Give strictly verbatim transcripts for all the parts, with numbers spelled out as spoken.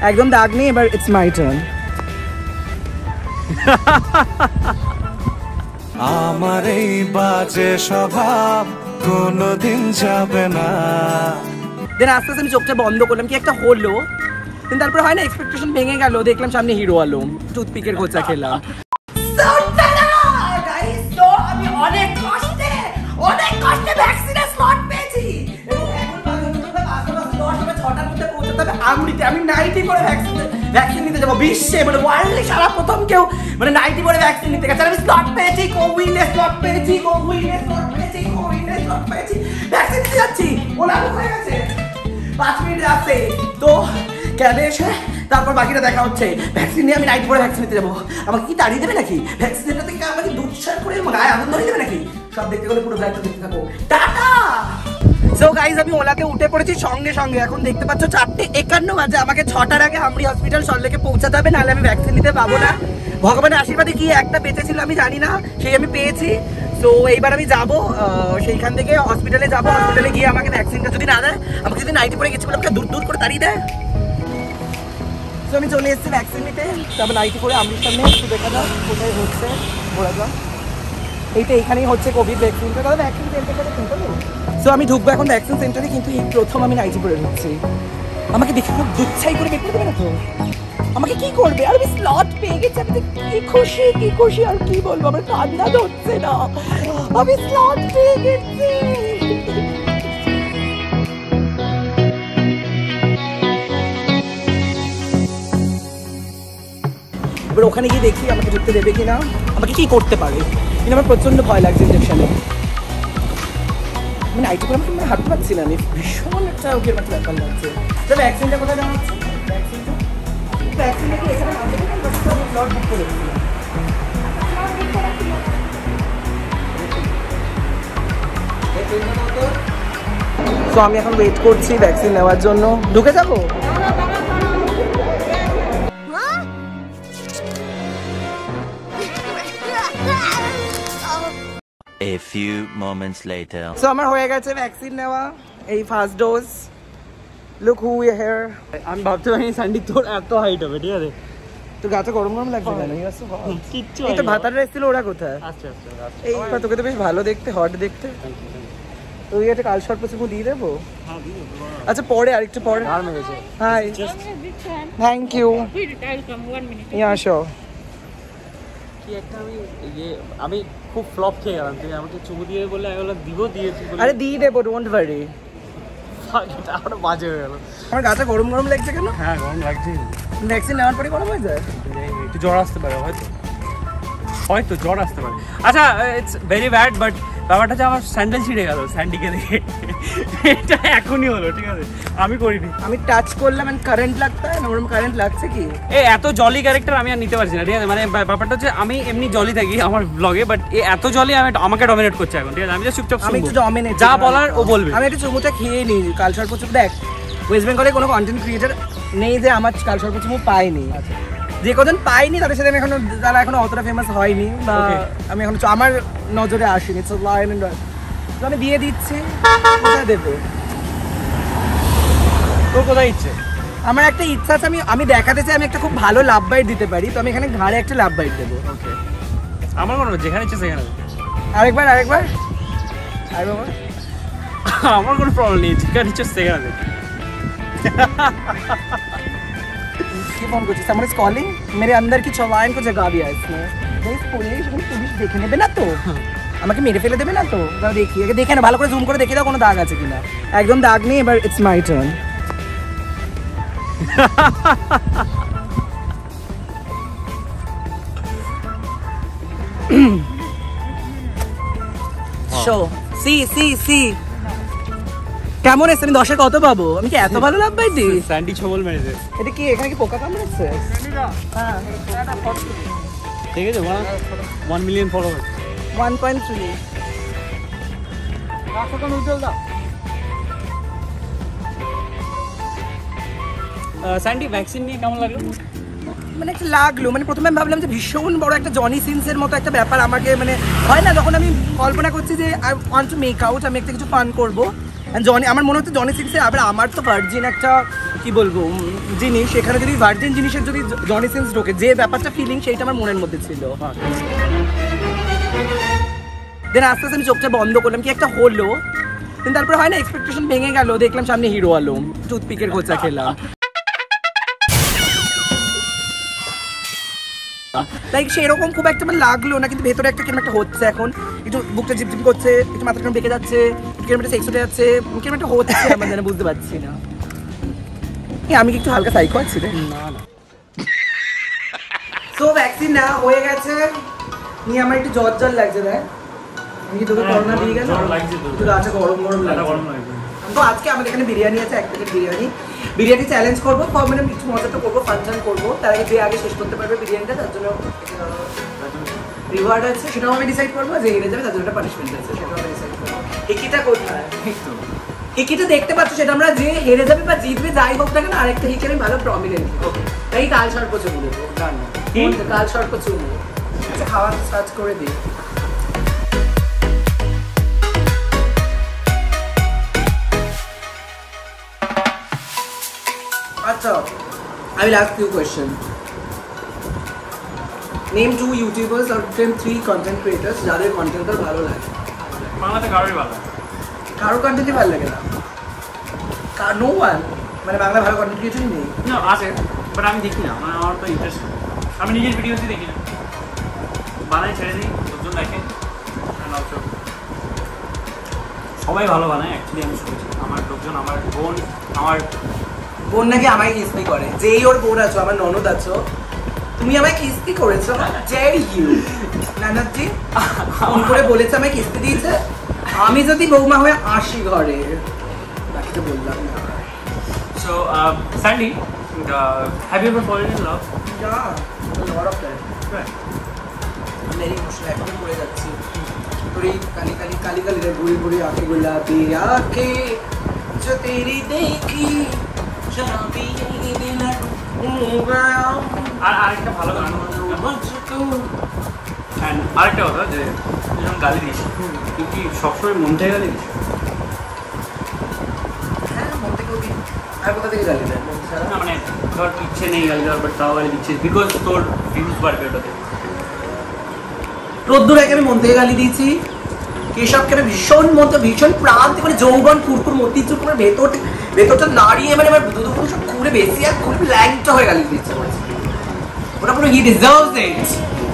একদম দাগ নেই। এবার ইটস মাই টার্ন। আমার এই বাজে স্বভাব কোনোদিন যাবে না। দেন আস্তে আস্তে আমি চোখটা বন্ধ করলাম, কি একটা হলো, কিন্তু তারপর হয় না এক্সপেকটেশন ভেঙে গেল, দেখলাম সামনে হিরো আলম, টুথপিকের খোঁচা খেলাম। আমি অনেক কষ্টে অনেক কষ্টে ভ্যাকসিনের স্লট পেয়েছি এবং এখন ছটার মধ্যে পৌঁছাতে হবে আমরিতে। আমি নাইটি করে ভ্যাকসিন ভ্যাকসিন নিতে যাবো, বিশ্বে মানে ওয়ার্ল্ডে সারা প্রথম কেউ মানে নাইটি করে ভ্যাকসিন নিতে গেছে। আমি স্লট পেয়েছি, কোউইনে স্লট পেয়েছি, কোউইনে স্লট পেয়েছি, কোউইনে স্লট পেয়েছি, ভ্যাকসিন নিতে যাচ্ছি। ওলা বুক হয়ে গেছে, পাঁচ মিনিট রাস্তে তো ক্যাবে এসে তারপর বাকিটা দেখা হচ্ছে। ভ্যাকসিন নিয়ে আমি নাইট পরে ভ্যাকসিন নিতে যাবো। আমাকে কি তাড়িয়ে দেবে নাকি? ভ্যাকসিনটা থেকে আমাকে দুধসার করে গায়ে আগুন ধরিয়ে দেবে নাকি? সব দেখতে গেলে পুরো ব্যাগটা দেখতে থাকো। টাটা। সো গাইজ আমি ওলাতে উঠে পড়েছি সঙ্গে সঙ্গে। এখন দেখতে পাচ্ছ চারটে একান্ন বাজে। আমাকে ছটার আগে আমরি হসপিটাল সল্টলেকে পৌঁছাতে হবে, নাহলে আমি ভ্যাকসিন নিতে পাবো না। ভগবানের আশীর্বাদে কি একটা বেঁচেছিল আমি জানি না, সেই আমি পেয়েছি। তো এইবার আমি যাবো সেইখান থেকে হসপিটালে যাবো। হসপিটালে গিয়ে আমাকে ভ্যাকসিনটা যদি না দেয়, আমাকে যদি নাইটি পরে গেছি বলে আমাকে দূর দূর করে তাড়িয়ে দেয়। তো আমি চলে এসেছি ভ্যাকসিন নিতে। তারপর নাইটি করে আমরির সামনে একটু দেখা যাক কোথায় হচ্ছে ঘোরা যাক। এইটা এইখানেই হচ্ছে কোভিড ভ্যাকসিনটা। দাদা ভ্যাকসিন সেন্টারটা কিন্তু সো আমি ঢুকবো এখন ভ্যাকসিন সেন্টারে, কিন্তু এই প্রথম আমি নাইটি পরে ঢুকছি। আমাকে দেখে খুব দুচ্ছাই করে বের করে দেবে না তো? আমাকে কি করবে? আর আমি স্লট পেয়ে গেছি, আমি কি খুশি কি খুশি আর কি বলবো, আমার কান্না ধরছে না, আমি স্লট পেয়ে গেছি। এবার ওখানে গিয়ে দেখি আমাকে ঢুকতে দেবে কিনা, আমাকে কি করতে পারে। কিন্তু আমার প্রচন্ড ভয় লাগছে ইঞ্জেকশনে। আমি নাইটি করে আমাকে হাঁটতে পারছি না, আমি ভীষণ একটা ওকে একটা ব্যাপার লাগছে। তবে ভ্যাকসিনটা কোথায় দেওয়া হচ্ছে? ভ্যাকসিনটা ভ্যাকসিনটা কি এখানে না দেবে? আমি স্লট বুক করে দিচ্ছি। তো আমি এখন ওয়েট করছি ভ্যাকসিন নেওয়ার জন্য। ঢুকে যাবো? A few moments later. So আমার হয়ে গেছে ভ্যাকসিন নেওয়া, এই first dose. Look who we here. আমি ভাবতে পারি স্যান্ডি তোর এত হাইট হবে, ঠিক আছে? তো গাটা গরম গরম লাগছে কেন? কিচ্ছু এই তো ভাতাররা এসেছিল, ওরা কোথায়? আচ্ছা আচ্ছা এই তোকে তো বেশ ভালো দেখতে, হট দেখতে। তো ওই একটা কাল শর্ট পছন্দ দিয়ে দেবো? আচ্ছা পরে আরেকটু পরে। আর মেরেছে। Hi, thank you. Yeah show. কি একটা আমি ইয়ে আমি খুব ফ্লপ খেয়ে গেলাম। তুই আমাকে চুমু দিয়ে বলে আমি বললাম দিব, দিয়েছি বলে। আরে দিয়ে দেবো, ডোন্ট ওয়ারি। এটা আরো বাজে হয়ে গেল। আমার গাটা গরম গরম লাগছে কেন? হ্যাঁ গরম লাগছে। ভ্যাকসিন নেওয়ার পরে গরম হয়ে যায়? একটু জ্বর আসতে পারে হয়তো, হয়তো জ্বর আসতে পারে। আচ্ছা ইটস ভেরি ব্যাড, বাট ব্যাপারটা হচ্ছে আমার স্যান্ডেল ছিঁড়ে গেল স্যান্ডিকে দেখে। এটা এখনই হলো, ঠিক আছে? আমি করিনি। আমি টাচ করলাম এন্ড কারেন্ট লাগতা है ना, ওরকম কারেন্ট লাগছে কি? এই এত জলি ক্যারেক্টার আমি আর নিতে পারছি না, ঠিক আছে? মানে ব্যাপারটা হচ্ছে আমি এমনি জলি থাকি আমার ব্লগে, বাট এই এত জলি আমি আমাকে ডমিনেট করছে এখন, ঠিক আছে? আমি জাস্ট চুপচাপ আমি একটু ডমিনেট, যা বলার ও বলবে। আমি একটু চুমুটা খেয়ে নিই। কালচার প্রচুর দেখ, ওয়েস্ট বেঙ্গলে কোনো কন্টেন্ট ক্রিয়েটার নেই যে আমার কালচার প্রচুর পাইনি। যে কজন পাইনি তাদের সাথে আমি এখনো, যারা এখনো অতটা ফেমাস হয়নি বা আমি এখন আমার নজরে আসিনি, সো লায়ন এন্ড তো আমি দিয়ে দিচ্ছি। কোথায় দেবো? তোর কোথায় ইচ্ছে? আমার একটা ইচ্ছা আছে, আমি আমি দেখাতে চাই আমি একটা খুব ভালো লাভ বাইট দিতে পারি, তো আমি এখানে ঘাড়ে একটা লাভ বাইট দেবো। ওকে, আমার কোনো যেখানে ইচ্ছে সেখানে। আরেকবার আরেকবার আরেকবার আমার কোনো প্রবলেম নেই, যেখানে ইচ্ছে সেখানে। কি ফোন করছিস? আমার কলিং मेरे अंदर की चौवाइन को जगा दिया इसने। भाई पुलिस पुलिस দেখে নেবে না তো? আমাকে মেরে ফেলে দেবে না তো? দাঁড়া দেখি, আগে দেখে না, ভালো করে জুম করে দেখে দাও কোনো দাগ আছে কিনা। একদম দাগ নেই। এবার it's my turn. Show see see see কেমন এসে? আমি দশে কত পাবো? আমি কি এত ভালো লাভ পাই দি? স্যান্ডি ছবল মেরেছে। এটা কি এখানে কি পোকা কামড়েছে? হ্যাঁ ঠিক আছে, one million follower, one point three. Sandy vaccine নিয়ে কেমন লাগলো? মানে একটা লাগলো, মানে প্রথমে আমি ভাবলাম যে ভীষণ বড় একটা জনি সিনসের মতো একটা ব্যাপার আমাকে, মানে হয় না যখন আমি কল্পনা করছি যে I want to make out, আমি একটা কিছু ফান করবো। জনি আমার মনে হচ্ছে জনি সিনসে, আবার আমার তো ভার্জিন একটা কি বলবো জিনিস, সেখানে যদি ভার্জিন জিনিসের যদি জনি সিন্স ঢোকে, যে ব্যাপারটা ফিলিং সেইটা আমার মনের মধ্যে ছিল। দেন আস্তে আস্তে আমি চোখটা বন্ধ করলাম, কি একটা হলো, কিন্তু তারপরে হয় না এক্সপেকটেশন ভেঙে গেল, দেখলাম সামনে হিরো আলম, টুথপিকের খোঁচা খেলাম। লাইক সেরকম খুব একটা আমার লাগলো না, কিন্তু ভেতরে একটা কেমন একটা হচ্ছে, এখন একটু বুকটা জিপজিপ করছে, একটু মাথাটা কেমন বেঁকে যাচ্ছে, কেমন একটা সেক্স উঠে যাচ্ছে, কেমন একটা হচ্ছে, আমার যেন বুঝতে পারছি না। আমি কি একটু হালকা সাইকো আছি রে? না না। তো ভ্যাকসিন না হয়ে গেছে, নিয়ে আমার একটু জ্বর জ্বর লাগছে। দেখ আমি কি তোকে করোনা দিয়ে গেল, একটু গাছে গরম গরম লাগছে। তো আজকে আমাদের এখানে বিরিয়ানি আছে, এক প্লেট বিরিয়ানি। বিরিয়ানি চ্যালেঞ্জ করবো, মানে একটু মজাটা করবো, ফাংশন করবো। তার আগে যে আগে শেষ করতে পারবে বিরিয়ানিটা, তার জন্য রিওয়ার্ড আছে, সেটাও আমি ডিসাইড করবো। যে হেরে যাবে তার জন্য একটা পানিশমেন্ট আছে, সেটাও আমি ডিসাইড করবো। হিকিটা কোথায়? হিকিটা দেখতে পাচ্ছ, সেটা আমরা যে হেরে যাবে বা জিতবে যাই হোক না কেন, আরেকটা হিকি আমি ভালো প্রমিনেন্ট। তাই কাল সর্প চুমু দেবো, কাল সর্প চুমু। আচ্ছা খাওয়া স্টার্ট করে দিই। আচ্ছা, I will ask you a question. Name two YouTubers or name three content creators যাদের কন্টেন্ট ভালো লাগে। বাংলাতে কারোরই ভালো লাগে, কারোর কন্টেন্টই ভালো লাগে না? নো ওয়ান, মানে বাংলা ভালো কন্টেন্ট ক্রিয়েটরই নেই? না আছে, বাট আমি দেখি না, মানে আমার তো ইন্টারেস্ট, আমি নিজের ভিডিওতে দেখি না, বানাই ছেড়ে দিই, লোকজন দেখে। সবাই ভালো বানায় অ্যাকচুয়ালি, আমি শুনেছি আমার লোকজন, আমার বোন, আমার বোন নাকি আমায় কিস্তি করে। যেই ওর বোন আছো, আমার ননদ আছো, তুমি আমায় কিস্তি করেছো? জেরি ইউ নানাজি ফোন করে বলেছে আমায় কিস্তি দিয়েছে। আমি যদি বৌমা হয়ে আসি ঘরে, বাকিটা বললাম না। So Sandy, have you ever fallen in love? Yeah, a lot of time. Right. Very emotional, এখন পড়ে যাচ্ছি। তোর এই কালি কালি কালি কালি রে ঘুরি ঘুরি আঁখে গুলাবি আঁখে जो तेरी देखी शराबी दिल हो गया। আর আরেকটা ভালো গান, আরেকটা কথা যে যখন গালি দিস, তুই কি সবসময় মন থেকে গালি দিস? হ্যাঁ, মন থেকেও দিই। আর কোথা থেকে গালি দেয়? না মানে ধর ইচ্ছে নেই গালি দেওয়ার, বাট তাও গালি দিচ্ছিস বিকজ তোর ভিউজ বাড়বে ওটাতে। রোদ্দুরাকে আমি মন থেকে গালি দিয়েছি, কেশবকে আমি ভীষণ মন থেকে ভীষণ প্রাণ থেকে, মানে যৌবন ফুরফুর মতিচুর করে ভেতর ভেতরটা নাড়িয়ে, মানে আমার দুধ সব খুলে বেশি আর খুলে ল্যাংটা হয়ে গালি দিচ্ছে। ওটা পুরো হি ডিজার্ভস ইট।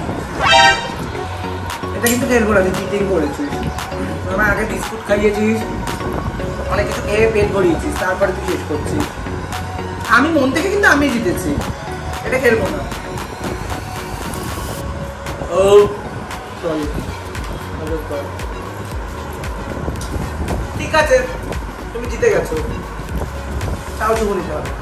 এটা কিন্তু খেয়াল করে আমি চিটিং করেছিস, আমার আগে বিস্কুট খাইয়েছিস, অনেক কিছু খেয়ে পেট ভরিয়েছিস, তারপরে তুই শেষ করছিস। আমি মন থেকে কিন্তু আমি জিতেছি, এটা খেলবো না। ও সরি, ঠিক আছে তুমি জিতে গেছো, তাও চুমু নিতে হবে।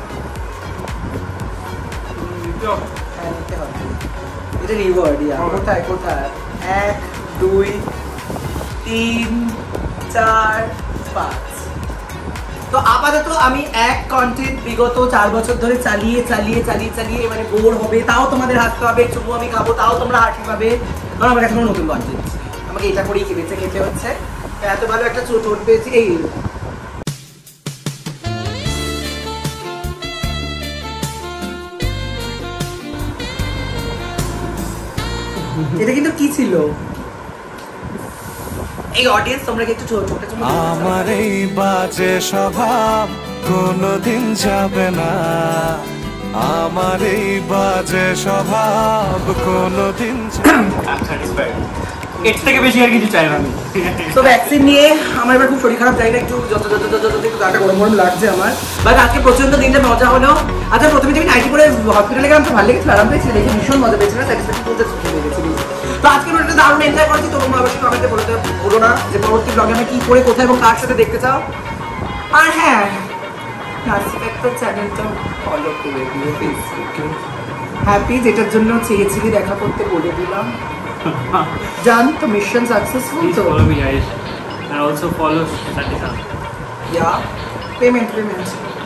হ্যাঁ নিতে হবে, এটা রিওয়ার্ড। ইয়া কোথায় কোথায়? এক দুই তিন চার পাঁচ। তো আপাতত আমি এক কন্টেন্ট বিগত চার বছর ধরে চালিয়ে চালিয়ে চালিয়ে চালিয়ে মানে বোর হবে, তাও তোমাদের হাসতে হবে, চুমু আমি খাবো তাও তোমরা হাসি পাবে, কারণ আমার এখনো নতুন কন্টেন্ট, আমাকে এটা করেই খেতে খেতে হচ্ছে। এত ভালো একটা চোট চোট পেয়েছি। এই এটা কিন্তু কি ছিল? এই অডিয়েন্স তোমরা কি একটু ছোট ছোট ছোট আমার এই বাজে স্বভাব কোনোদিন যাবে না, আমার এই বাজে স্বভাব কোনোদিন এর থেকে বেশি আর কিছু চাই না আমি। তো ভ্যাকসিন নিয়ে আমার এবার খুব শরীর খারাপ, যাই না একটু যত যত যত যত একটু গাটা গরম গরম লাগছে আমার, বাট আজকে প্রচন্ড দিনটা মজা হলো। আচ্ছা প্রথমে আমি নাইটি করে হসপিটালে গেলাম, তো ভালো লেগেছিল, আরাম পেয়েছি, দেখে ভীষণ মজা পেয়েছিল, স্যাটিসফ্যাকশন করতে লেগেছিল। তো আজকে একটা দারুণ এনজয় করছি। তোমরা অবশ্যই কমেন্টে বলতে ভুলো না যে পরবর্তী ব্লগে আমি কি করে কোথায় এবং কার সাথে দেখতে চাও। আর হ্যাঁ, চ্যানেলটা ফলো করে দিও ফেসবুকে। হ্যাপি যেটার জন্য চেয়েছিলি দেখা করতে বলে দিলাম। জান তো মিশন সাকসেসফুল তো। Follow me guys and also follow সাথে সাথে। ইয়া পেমেন্ট পেমেন্ট